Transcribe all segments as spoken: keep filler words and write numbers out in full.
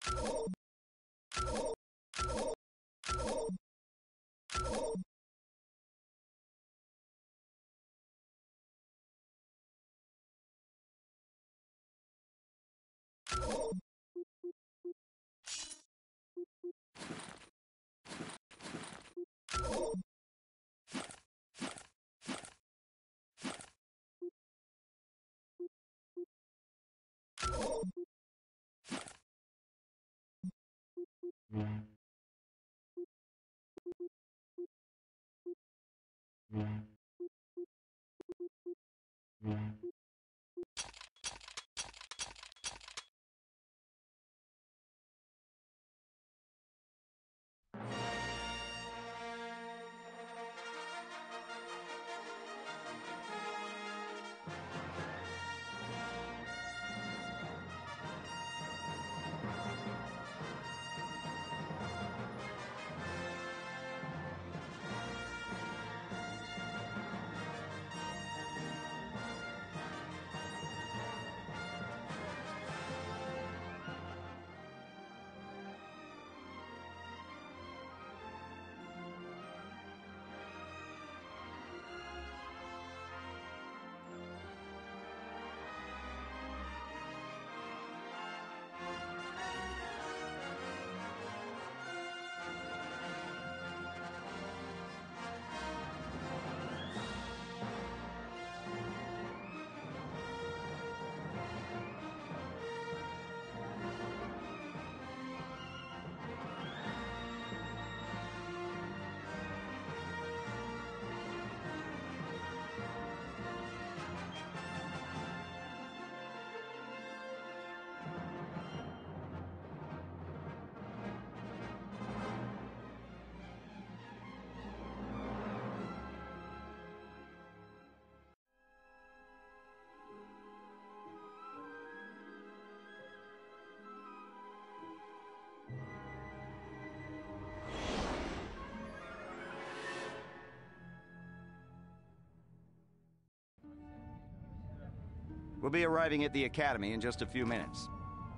We'll be arriving at the Academy in just a few minutes.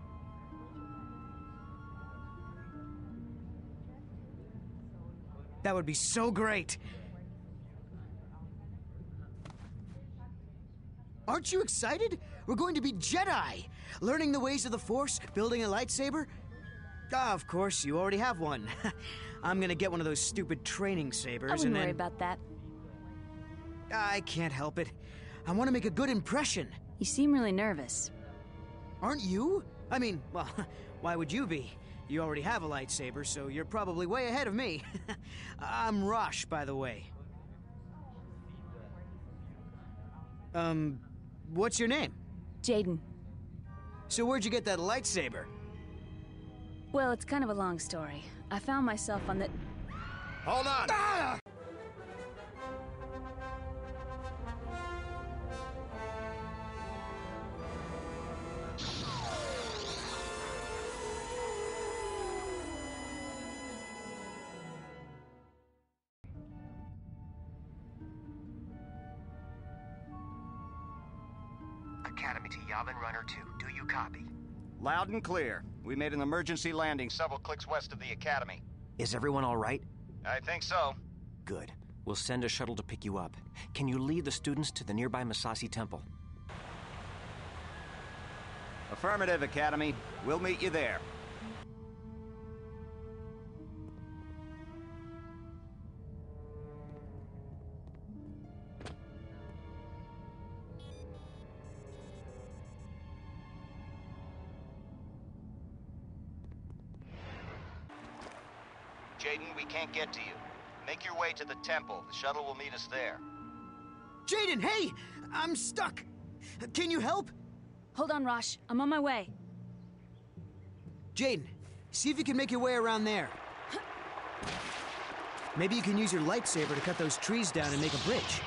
That would be so great! Aren't you excited? We're going to be Jedi! Learning the ways of the Force, building a lightsaber. Ah, of course, you already have one. I'm gonna get one of those stupid training sabers I wouldn't and then... worry about that. I can't help it. I want to make a good impression. You seem really nervous. Aren't you? I mean, well, why would you be? You already have a lightsaber, so you're probably way ahead of me. I'm Rosh, by the way. Um, what's your name? Jaden. So where'd you get that lightsaber? Well, it's kind of a long story. I found myself on the... Hold on! Ah! Academy to Yavin Runner two. Do you copy? Loud and clear. We made an emergency landing several clicks west of the Academy. Is everyone all right? I think so. Good. We'll send a shuttle to pick you up. Can you lead the students to the nearby Masasi Temple? Affirmative, Academy. We'll meet you there. Jaden, we can't get to you. Make your way to the temple. The shuttle will meet us there. Jaden, hey! I'm stuck! Can you help? Hold on, Rosh. I'm on my way. Jaden, see if you can make your way around there. Maybe you can use your lightsaber to cut those trees down and make a bridge.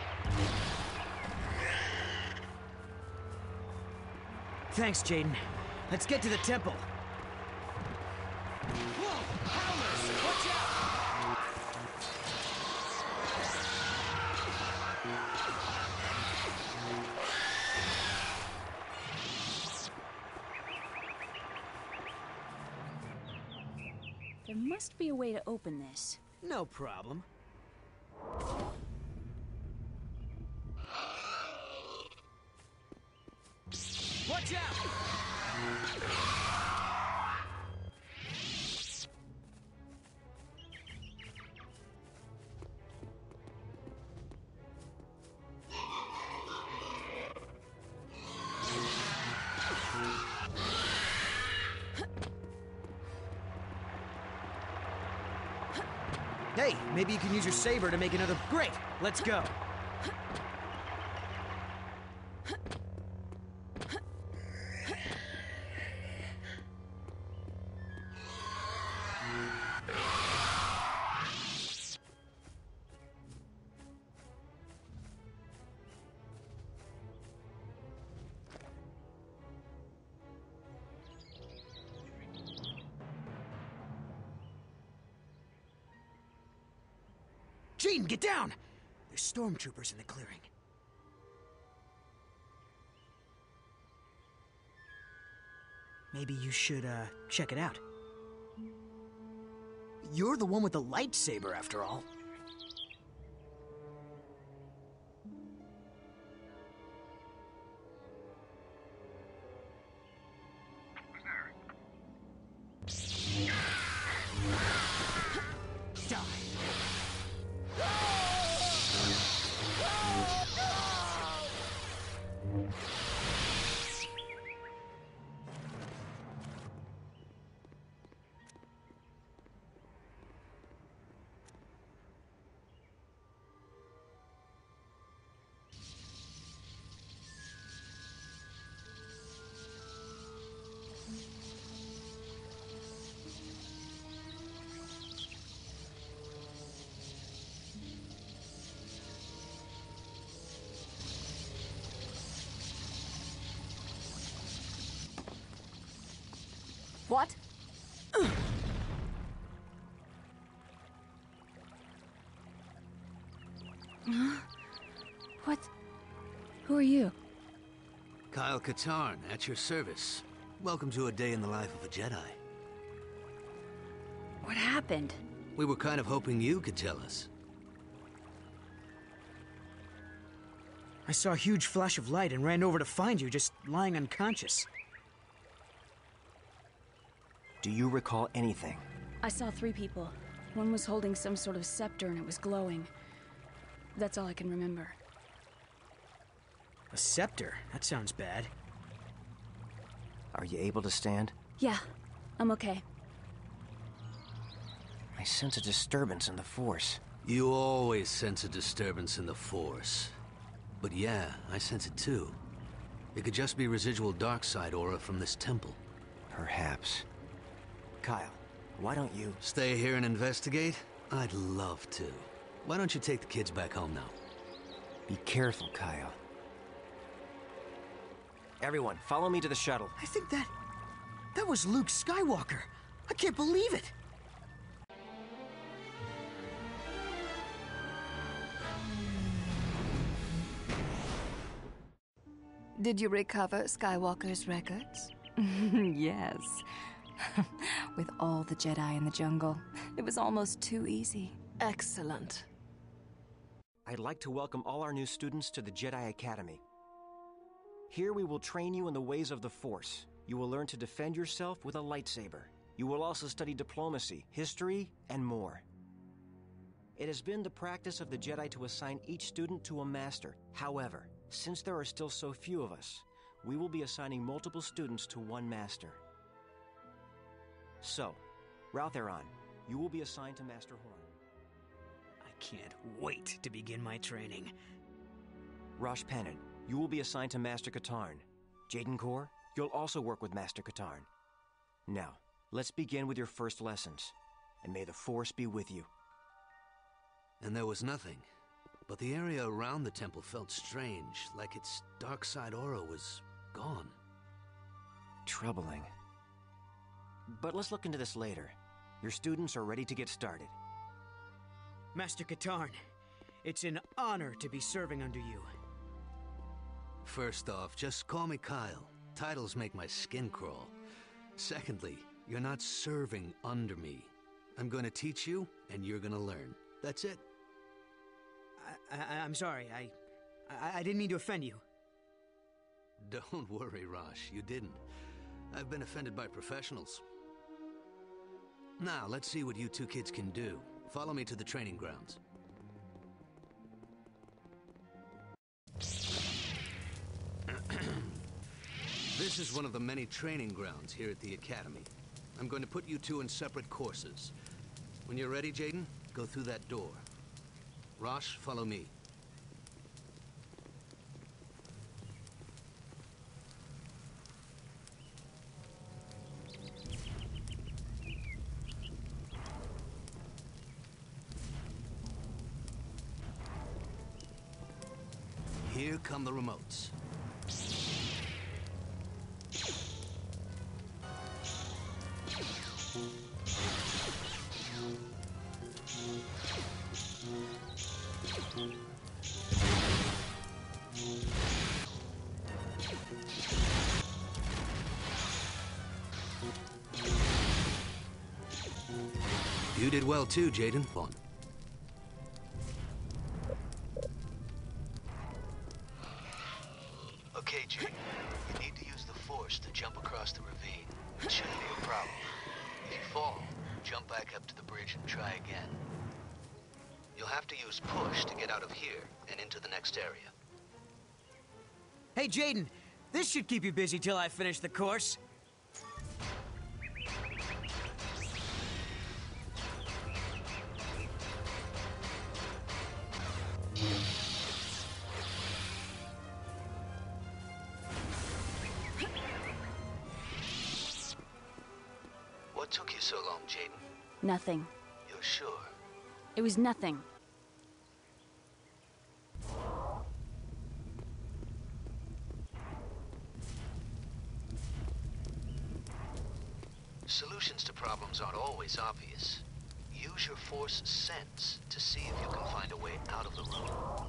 Thanks, Jaden. Let's get to the temple. Whoa! Howlers! Watch out! must be a way to open this. No problem. Watch out! Hey, maybe you can use your saber to make another... Great! Let's go! Jaden, get down! There's stormtroopers in the clearing. Maybe you should, uh, check it out. You're the one with the lightsaber, after all. What? What? Who are you? Kyle Katarn, at your service. Welcome to a day in the life of a Jedi. What happened? We were kind of hoping you could tell us. I saw a huge flash of light and ran over to find you, just lying unconscious. Do you recall anything? I saw three people. One was holding some sort of scepter and it was glowing. That's all I can remember. A scepter? That sounds bad. Are you able to stand? Yeah, I'm okay. I sense a disturbance in the Force. You always sense a disturbance in the Force. But yeah, I sense it too. It could just be residual dark side aura from this temple. Perhaps. Kyle, why don't you... Stay here and investigate? I'd love to. Why don't you take the kids back home now? Be careful, Kyle. Everyone, follow me to the shuttle. I think that... that was Luke Skywalker. I can't believe it. Did you recover Skywalker's records? Yes. With all the Jedi in the jungle, it was almost too easy. Excellent. I'd like to welcome all our new students to the Jedi Academy. Here we will train you in the ways of the Force. You will learn to defend yourself with a lightsaber. You will also study diplomacy, history, and more. It has been the practice of the Jedi to assign each student to a master. However, since there are still so few of us, we will be assigning multiple students to one master. So, Raltheron, you will be assigned to Master Horn. I can't wait to begin my training. Rosh Panan, you will be assigned to Master Katarn. Jaden Kor, you'll also work with Master Katarn. Now, let's begin with your first lessons, and may the Force be with you. And there was nothing. But the area around the temple felt strange, like its dark side aura was gone. Troubling. But let's look into this later. Your students are ready to get started. Master Katarn, it's an honor to be serving under you. First off, just call me Kyle. Titles make my skin crawl. Secondly, you're not serving under me. I'm going to teach you, and you're going to learn. That's it. I, I, I'm sorry. I, I, I didn't mean to offend you. Don't worry, Rosh. You didn't. I've been offended by professionals. Now, let's see what you two kids can do. Follow me to the training grounds. This is one of the many training grounds here at the Academy. I'm going to put you two in separate courses. When you're ready, Jaden, go through that door. Rosh, follow me. Here come the remotes. You did well too, Jaden. Bon. Okay, Jaden. You need to use the Force to jump across the ravine. It shouldn't be a problem. If you fall, jump back up to the bridge and try again. You'll have to use push to get out of here and into the next area. Hey, Jaden, this should keep you busy till I finish the course. What took you so long, Jaden? Nothing. You're sure? It was nothing. Solutions to problems aren't always obvious. Use your Force sense to see if you can find a way out of the room.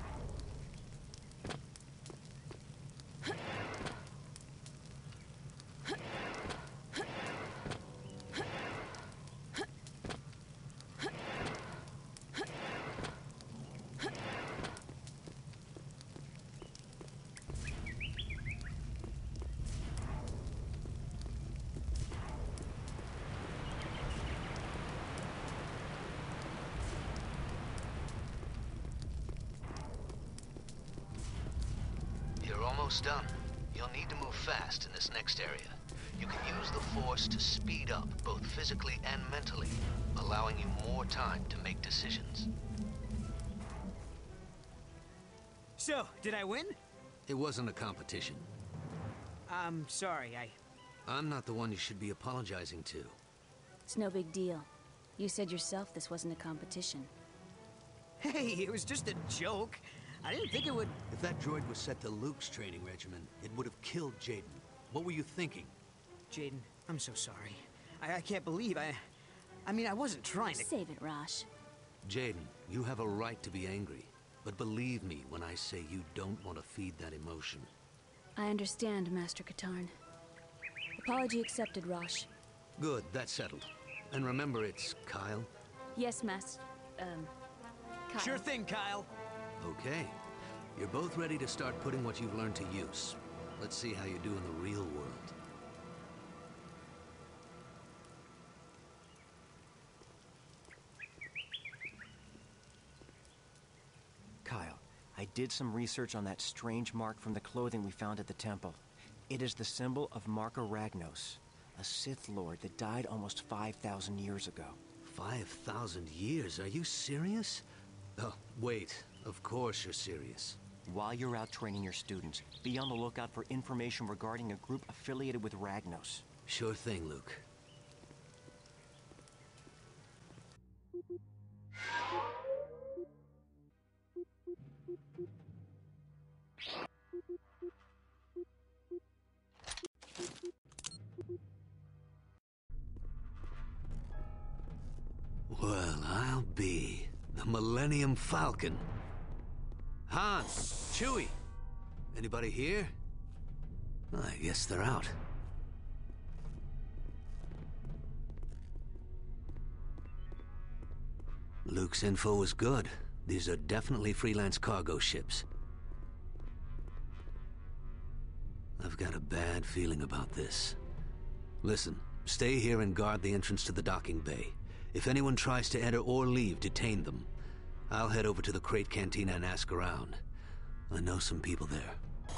Almost done. You'll need to move fast in this next area. You can use the Force to speed up, both physically and mentally, allowing you more time to make decisions. So, did I win? It wasn't a competition. I'm sorry, I... I'm not the one you should be apologizing to. It's no big deal. You said yourself this wasn't a competition. Hey, it was just a joke. I didn't think it would... If that droid was set to Luke's training regimen, it would have killed Jaden. What were you thinking? Jaden, I'm so sorry. I, I can't believe I... I mean, I wasn't trying to... Save it, Rosh. Jaden, you have a right to be angry. But believe me when I say you don't want to feed that emotion. I understand, Master Katarn. Apology accepted, Rosh. Good, that's settled. And remember, it's Kyle? Yes, Master... um... Kyle. Sure thing, Kyle. Okay. You're both ready to start putting what you've learned to use. Let's see how you do in the real world. Kyle, I did some research on that strange mark from the clothing we found at the temple. It is the symbol of Marka Ragnos, a Sith Lord that died almost five thousand years ago. five thousand years? Are you serious? Oh, wait. Of course you're serious. While you're out training your students, be on the lookout for information regarding a group affiliated with Ragnos. Sure thing, Luke. Well, I'll be the Millennium Falcon. Han, Chewie, anybody here? I guess they're out. Luke's info was good. These are definitely freelance cargo ships. I've got a bad feeling about this. Listen, stay here and guard the entrance to the docking bay. If anyone tries to enter or leave, detain them. I'll head over to the Crate Cantina and ask around. I know some people there.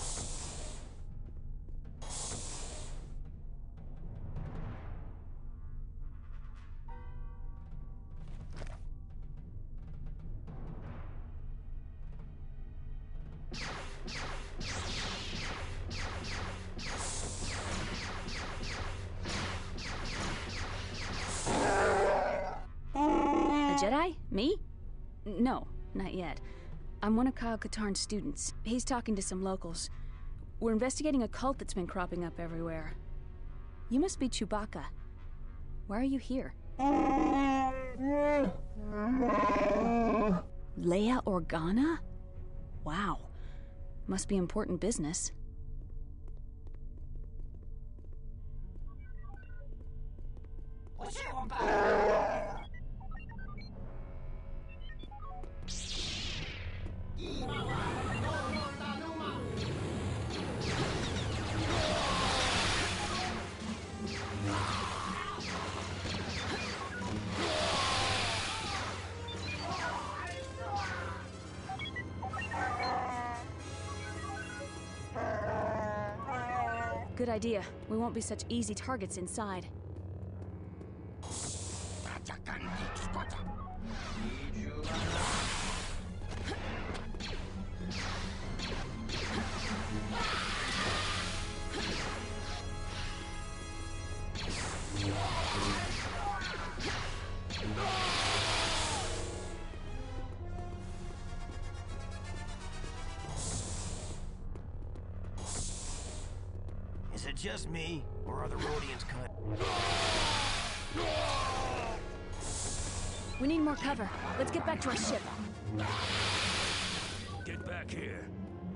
Jedi? Me? No, not yet. I'm one of Kyle Katarn's students. He's talking to some locals. We're investigating a cult that's been cropping up everywhere. You must be Chewbacca. Why are you here? Leia Organa? Wow. Must be important business. Good idea. We won't be such easy targets inside. Is it just me, or are the Rhodians cut? We need more cover. Let's get back to our ship. Get back here.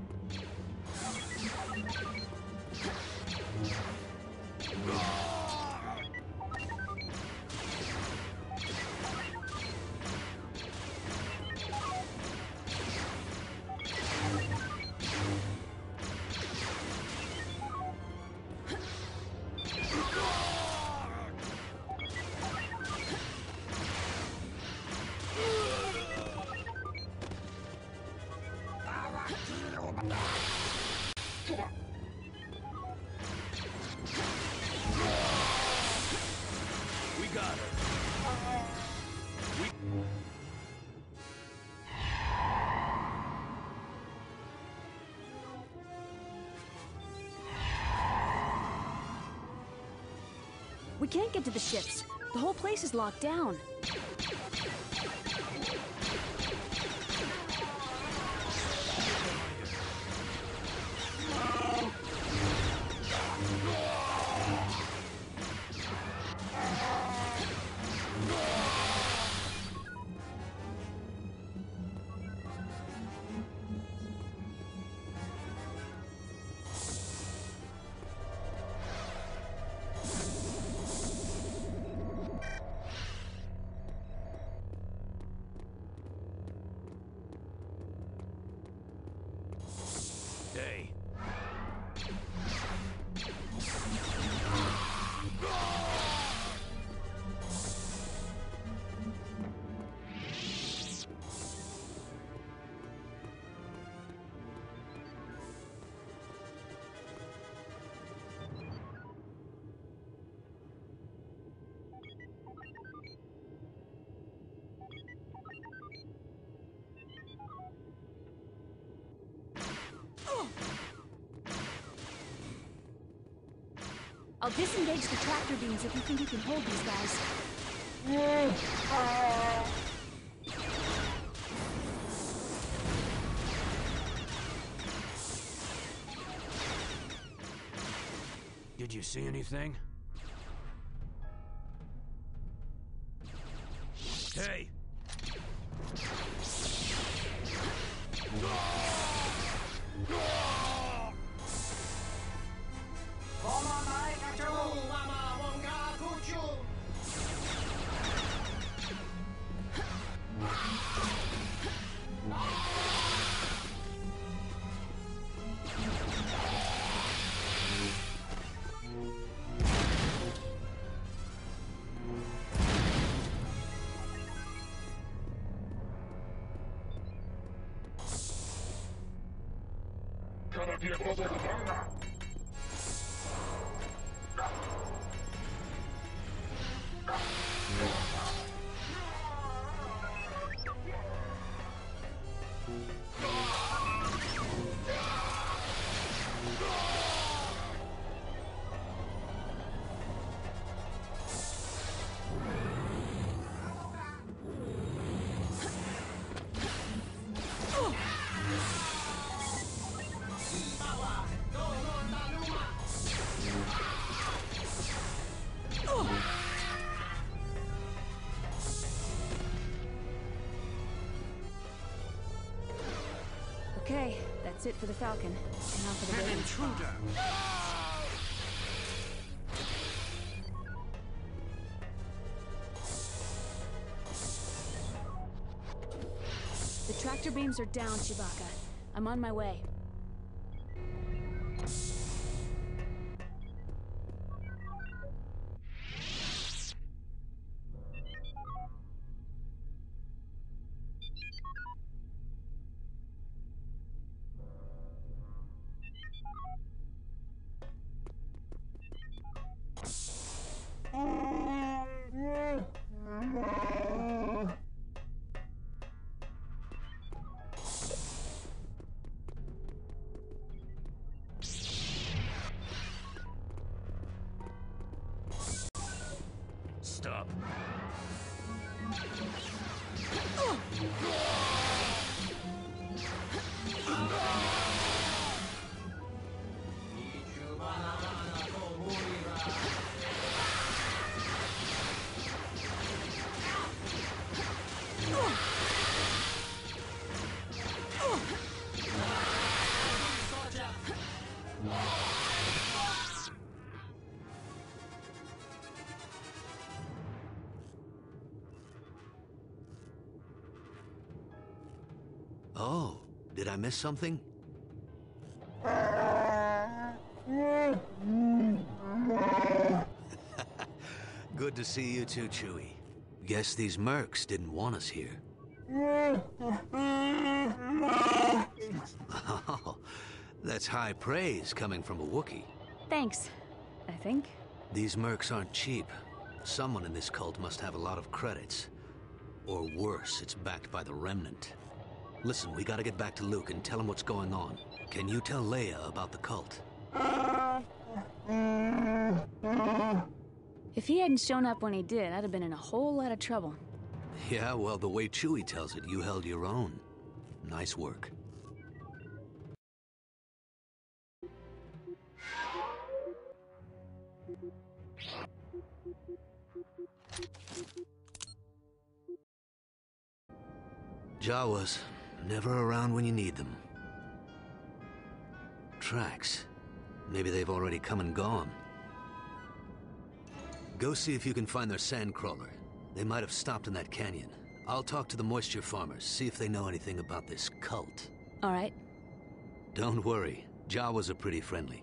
We got her. We... We can't get to the ships. The whole place is locked down. Hey. I'll disengage the tractor beams if you think you can hold these guys. Did you see anything? Hey! Okay, that's it for the Falcon. And now for the An Raven. intruder! The tractor beams are down, Chewbacca. I'm on my way. Stop. Oh, did I miss something? Good to see you too, Chewie. Guess these mercs didn't want us here. Oh, that's high praise coming from a Wookiee. Thanks, I think. These mercs aren't cheap. Someone in this cult must have a lot of credits. Or worse, it's backed by the Remnant. Listen, we gotta get back to Luke and tell him what's going on. Can you tell Leia about the cult? If he hadn't shown up when he did, I'd have been in a whole lot of trouble. Yeah, well, the way Chewie tells it, you held your own. Nice work. Jawas, never around when you need them. Tracks. Maybe they've already come and gone. Go see if you can find their sandcrawler. They might have stopped in that canyon. I'll talk to the moisture farmers, see if they know anything about this cult. All right. Don't worry, Jawas are pretty friendly.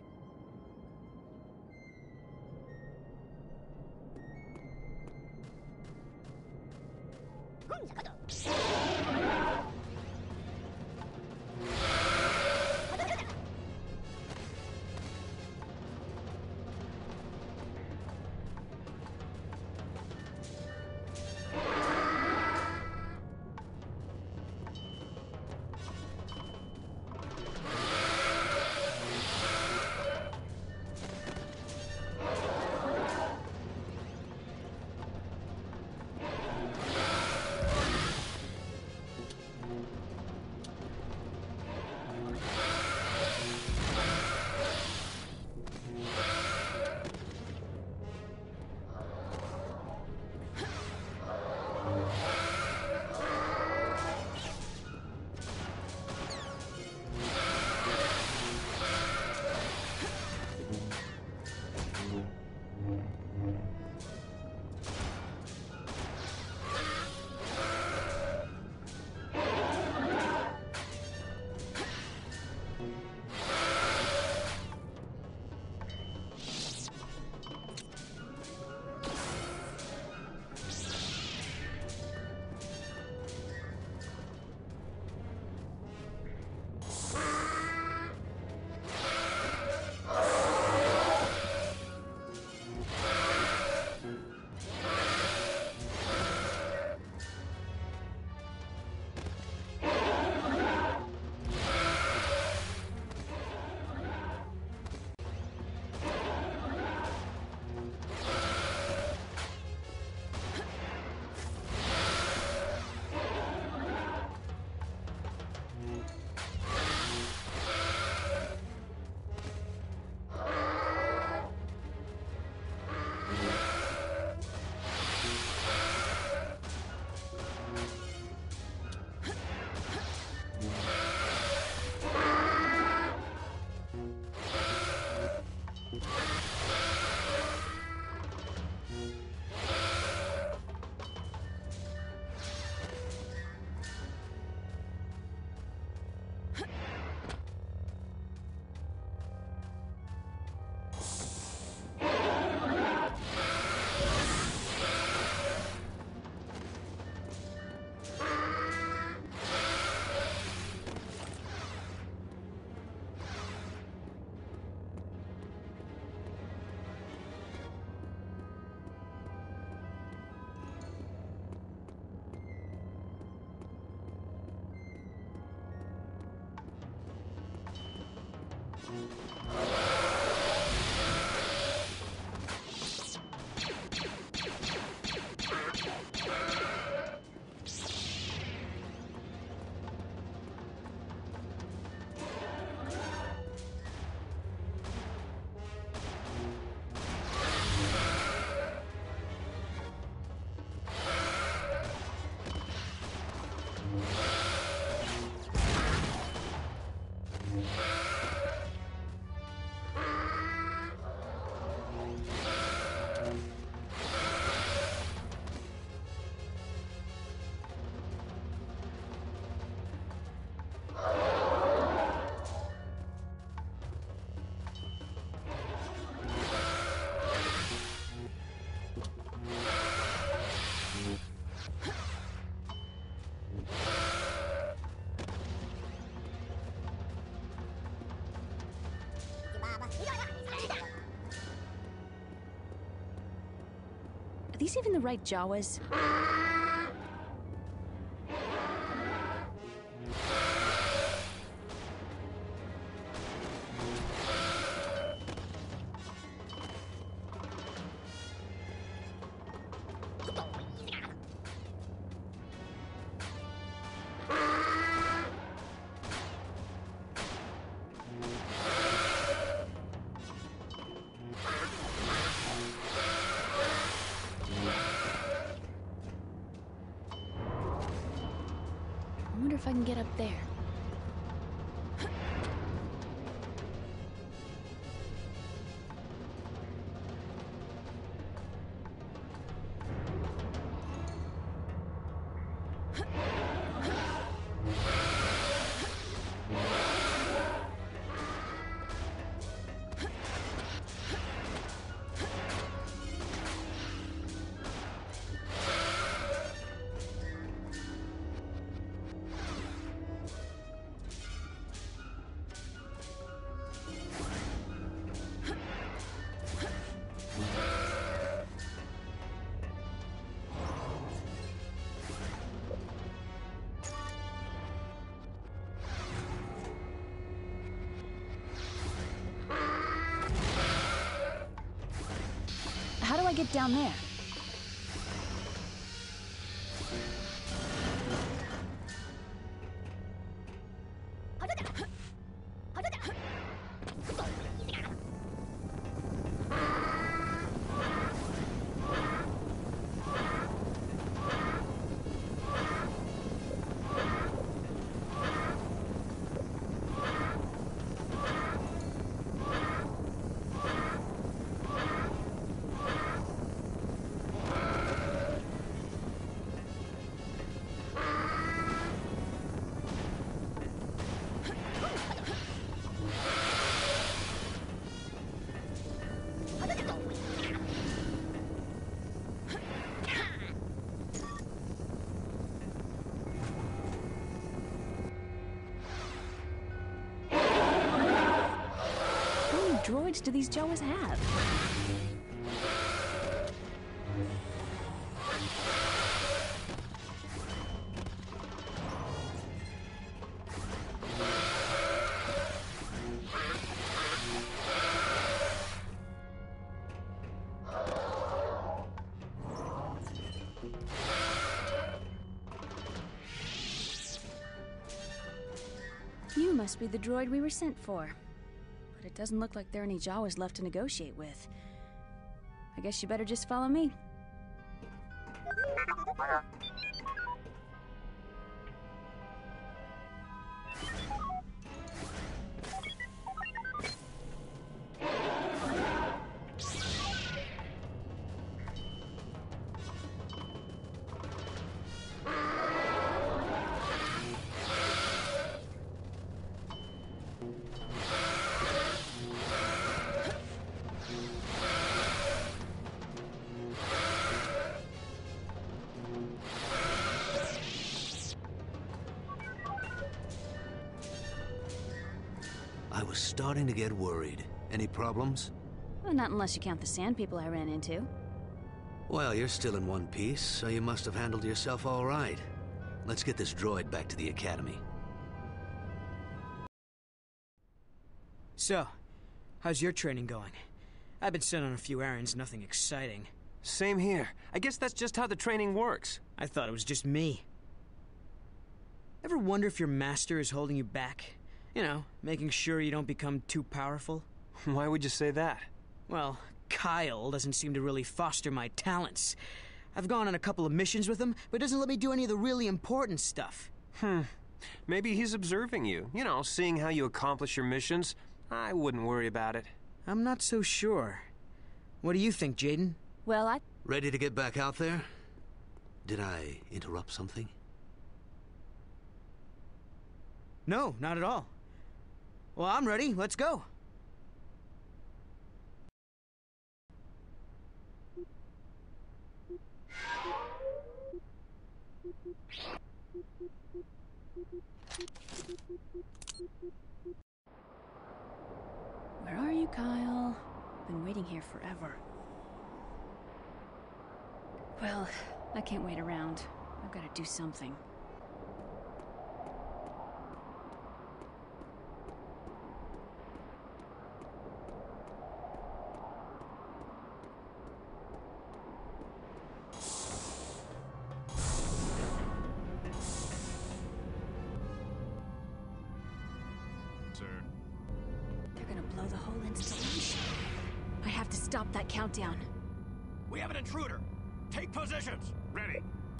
Are these even the right Jawas? I wonder if I can get up there. How do I get down there? Droids do these Jawas have? You must be the droid we were sent for. But it doesn't look like there are any Jawas left to negotiate with. I guess you better just follow me. I was starting to get worried. Any problems? Well, not unless you count the sand people I ran into. Well, you're still in one piece, so you must have handled yourself all right. Let's get this droid back to the Academy. So, how's your training going? I've been sent on a few errands, nothing exciting. Same here. I guess that's just how the training works. I thought it was just me. Ever wonder if your master is holding you back? You know, making sure you don't become too powerful? Why would you say that? Well, Kyle doesn't seem to really foster my talents. I've gone on a couple of missions with him, but doesn't let me do any of the really important stuff. Hmm. Maybe he's observing you. You know, seeing how you accomplish your missions. I wouldn't worry about it. I'm not so sure. What do you think, Jaden? Well, I... Ready to get back out there? Did I interrupt something? No, not at all. Well, I'm ready. Let's go. Where are you, Kyle? Been waiting here forever. Well, I can't wait around. I've got to do something. Blow the whole installation. I have to stop that countdown. We have an intruder. Take positions. Ready.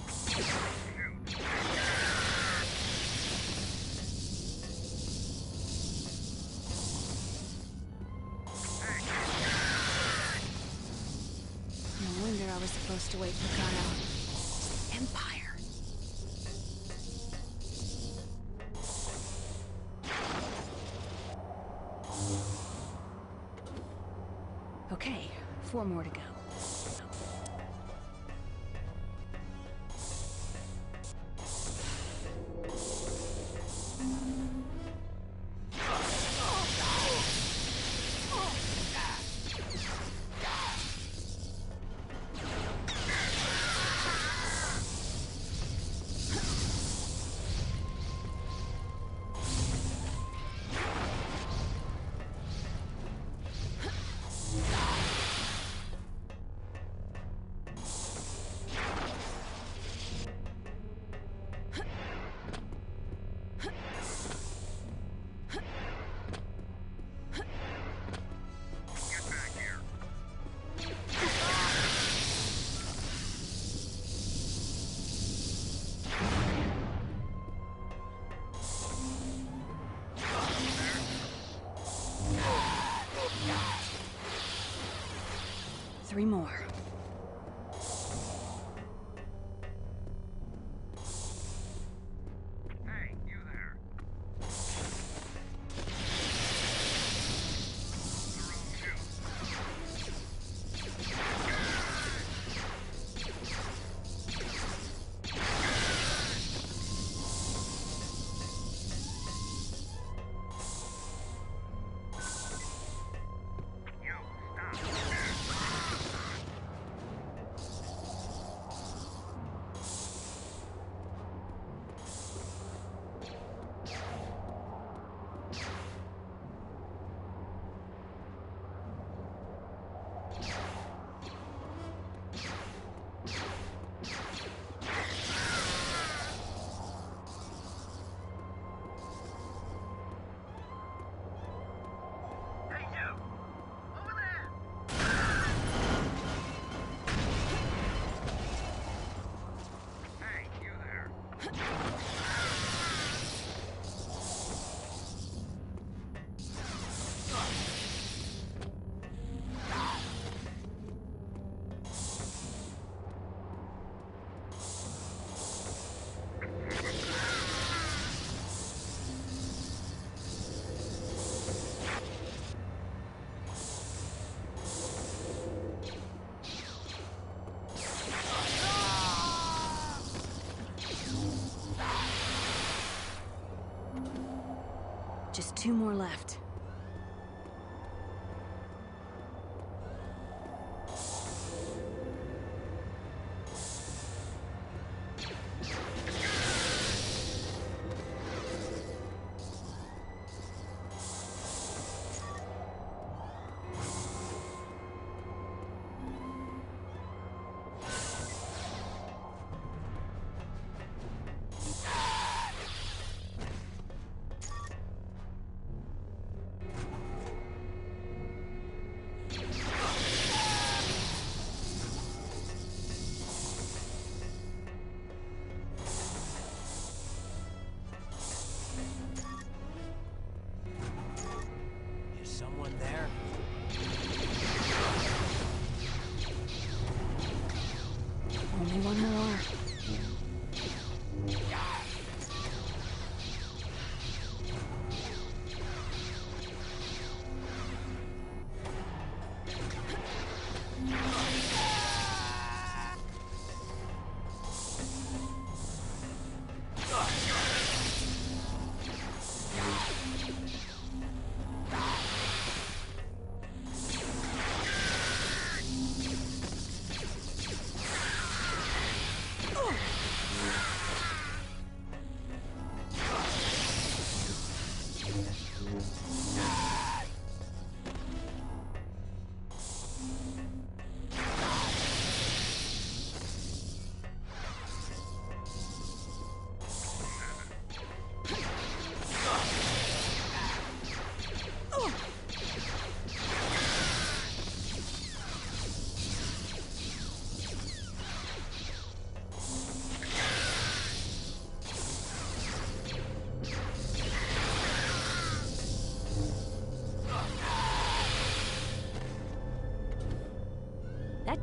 No wonder I was supposed to wait for Kyle. Empire. Okay, four more to go. Three more. Hey, you there. Just two more left.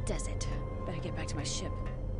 does it. Better get back to my ship.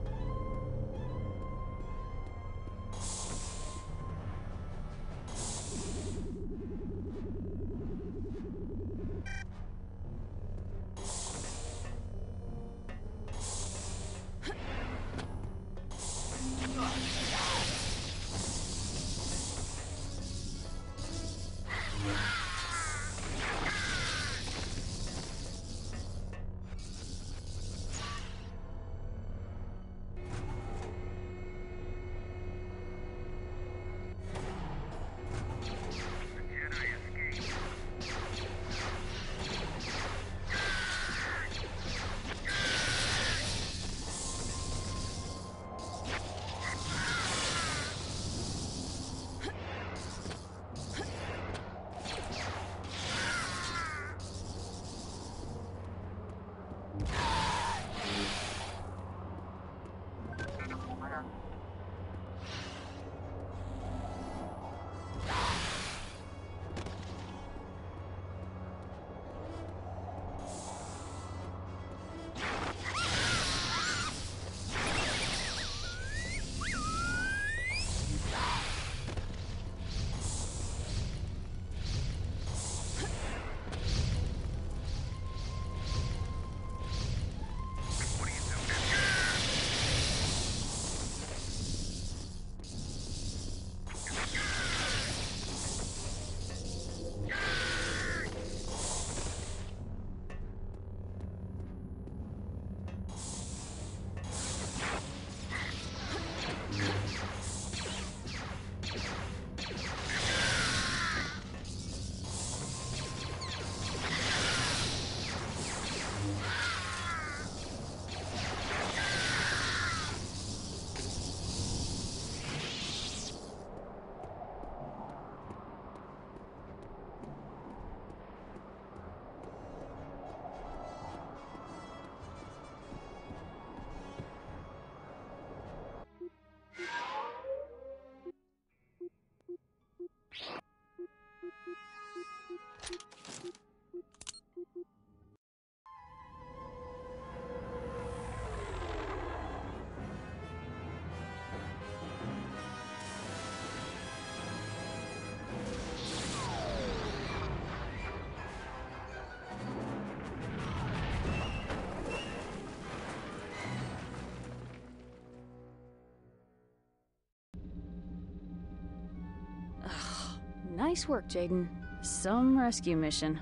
Nice work, Jaden. Some rescue mission.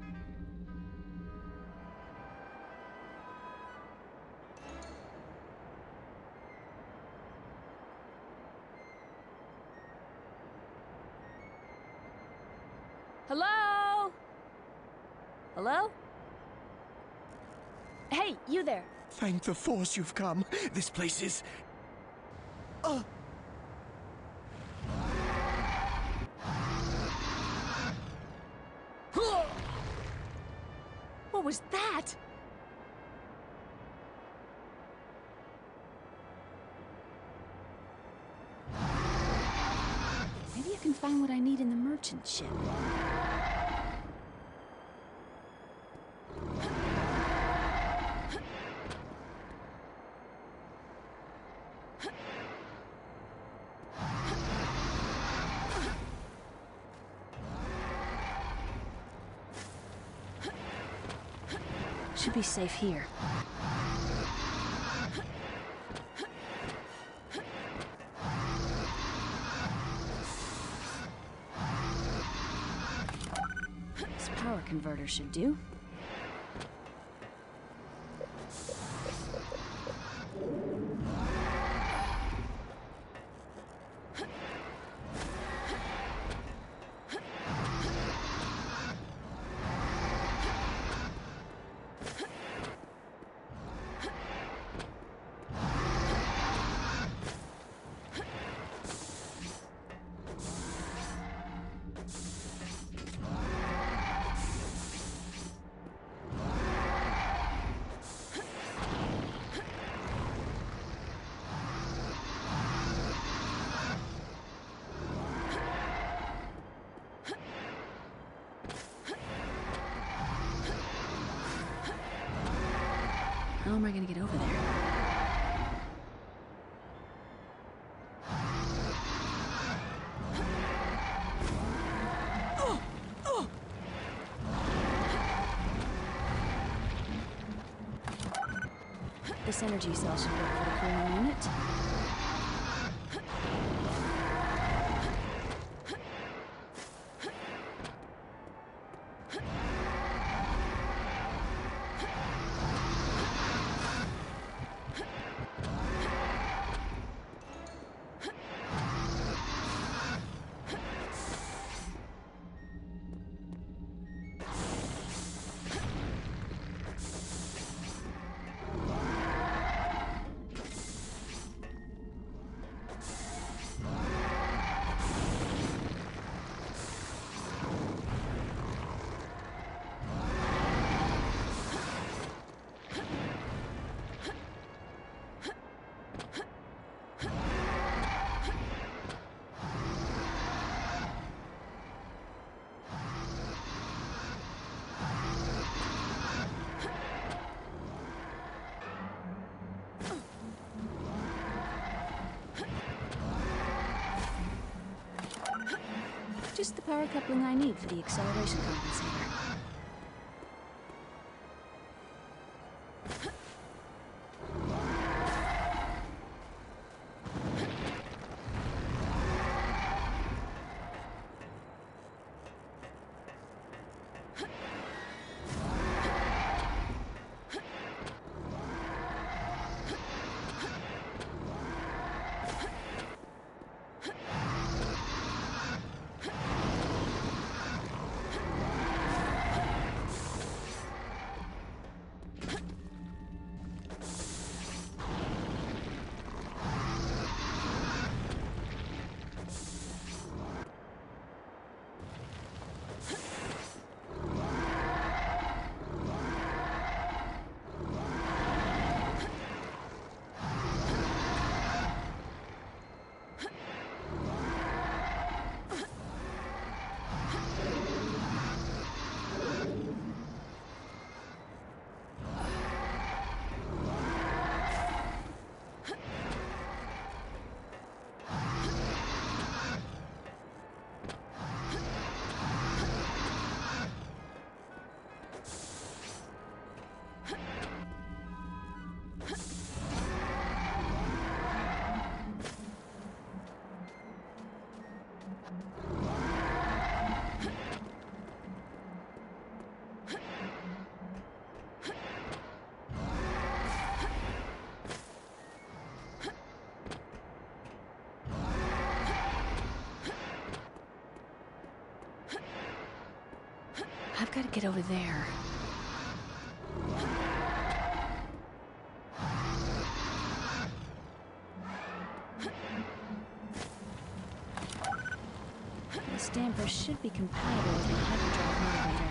Hello? Hello? Hey, you there. Thank the Force you've come. This place is... Uh... What was that? Maybe I can find what I need in the merchant ship. Should be safe here. This power converter should do. am I gonna get over there? This energy cell should work for the cooling unit. Just the power coupling I need for the acceleration compensator. I've got to get over there. This damper should be compatible with my hyperdrive motivator.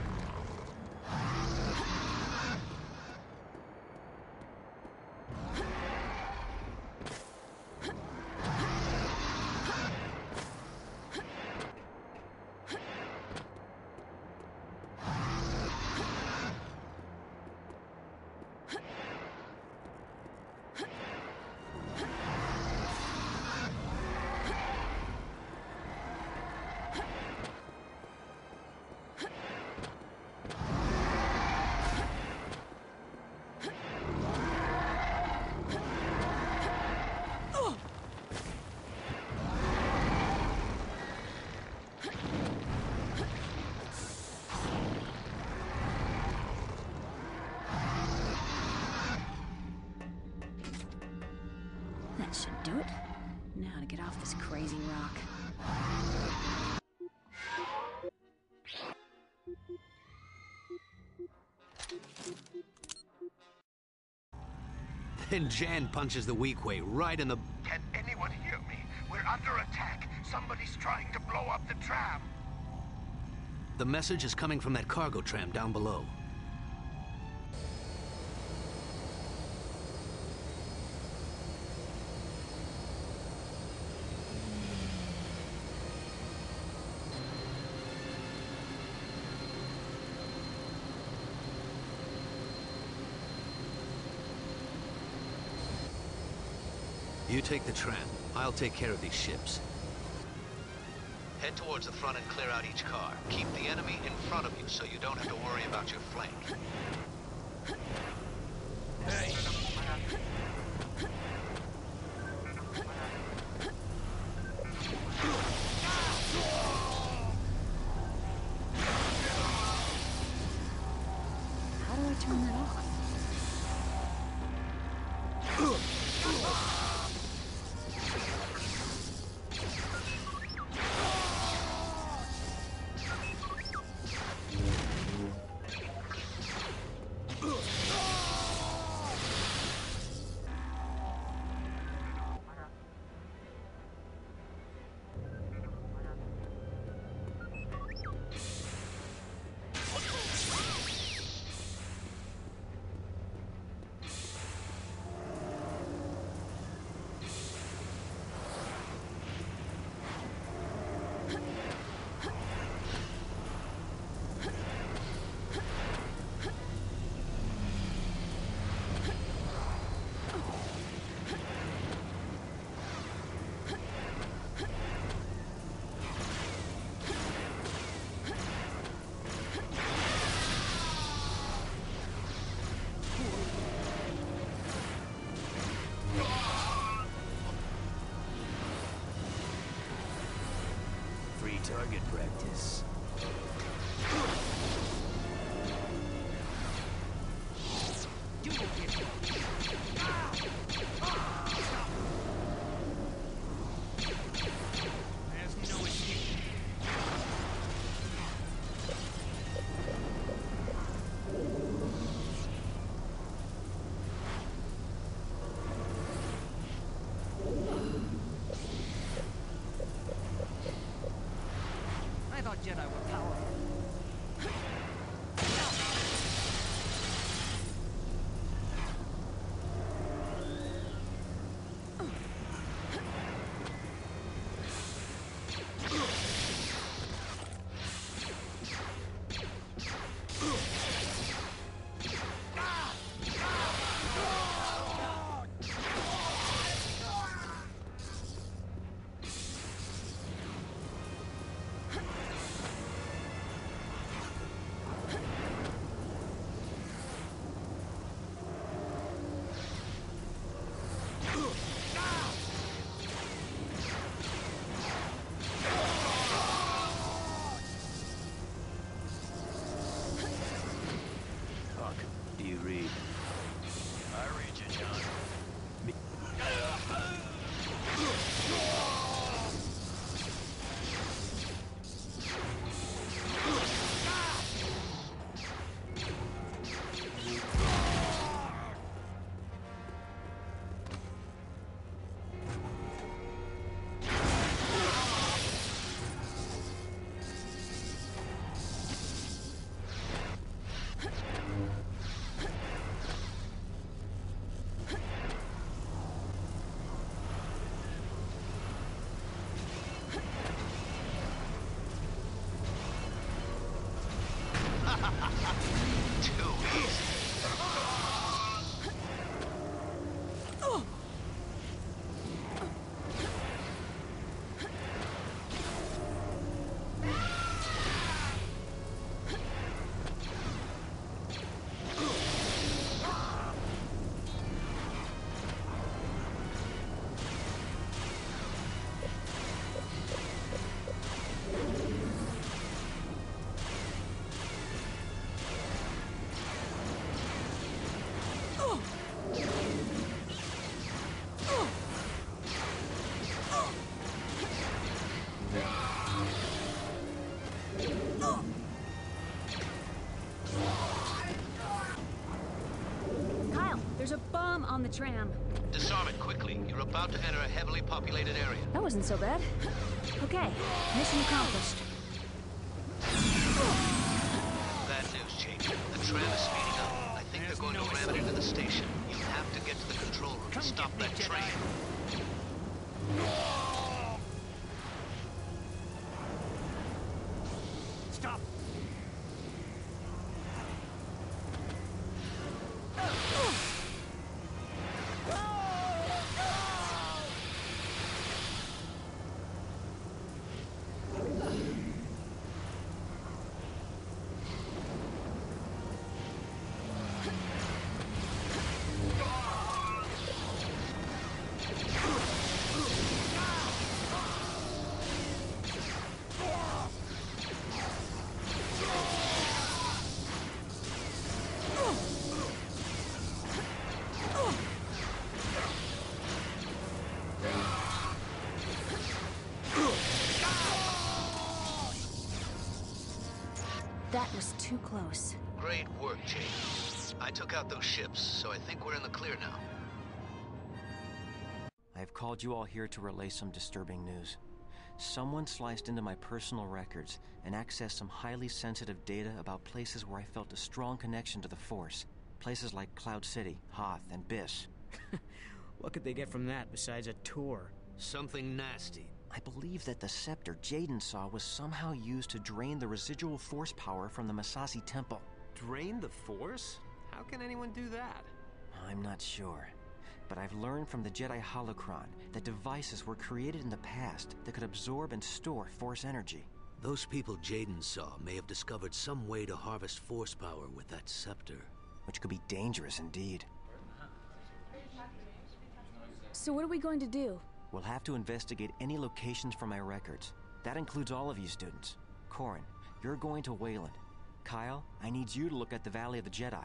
That should do it. Now to get off this crazy rock. And Jan punches the weak way right in the... Can anyone hear me? We're under attack. Somebody's trying to blow up the tram. The message is coming from that cargo tram down below. You take the tram. I'll take care of these ships. Head towards the front and clear out each car. Keep the enemy in front of you so you don't have to worry about your flank. Hey! How do I turn that off? Free target practice. There's no escape. I thought Jedi were powerful. Huck, do you read? I read you, John. Too easy. Kyle, there's a bomb on the tram. Disarm it quickly. You're about to enter a heavily populated area. That wasn't so bad. Okay, mission accomplished. Bad news, Jake. The tram is speeding up. I think they're going to ram it into the station. You have to get to the control room to stop that train. Stop! That was too close. Great work, Jade. I took out those ships, so I think we're in the clear now. I have called you all here to relay some disturbing news. Someone sliced into my personal records and accessed some highly sensitive data about places where I felt a strong connection to the Force. Places like Cloud City, Hoth, and Biss. What could they get from that besides a tour? Something nasty. I believe that the scepter Jaden saw was somehow used to drain the residual Force power from the Massassi Temple. Drain the Force? How can anyone do that? I'm not sure. But I've learned from the Jedi Holocron that devices were created in the past that could absorb and store Force energy. Those people Jaden saw may have discovered some way to harvest Force power with that scepter. Which could be dangerous indeed. So what are we going to do? We'll have to investigate any locations from my records. That includes all of you students. Corrin, you're going to Wayland. Kyle, I need you to look at the Valley of the Jedi.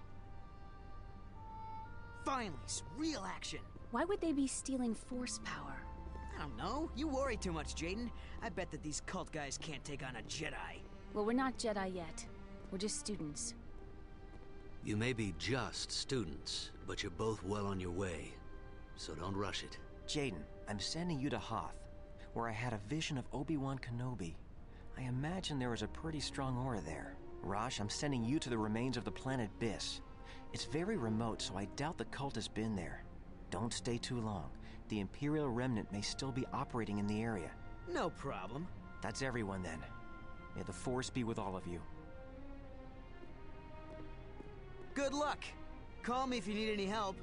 Finally, some real action. Why would they be stealing Force power? I don't know. You worry too much, Jaden. I bet that these cult guys can't take on a Jedi. Well, we're not Jedi yet. We're just students. You may be just students, but you're both well on your way. So don't rush it. Jaden, I'm sending you to Hoth, where I had a vision of Obi-Wan Kenobi. I imagine there was a pretty strong aura there. Rosh, I'm sending you to the remains of the planet Biss. It's very remote, so I doubt the cult has been there. Don't stay too long. The Imperial Remnant may still be operating in the area. No problem. That's everyone then. May the Force be with all of you. Good luck. Call me if you need any help.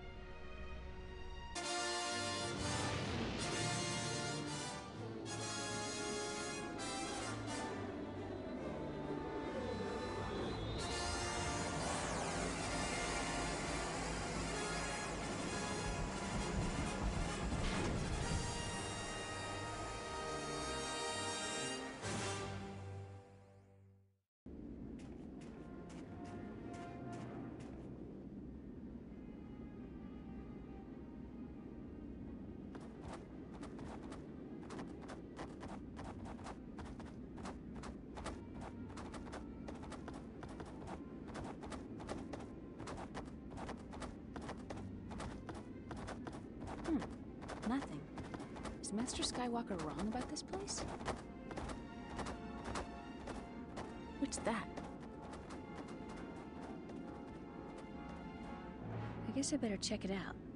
Hmm. Nothing. Is Master Skywalker wrong about this place? What's that? I guess I better check it out.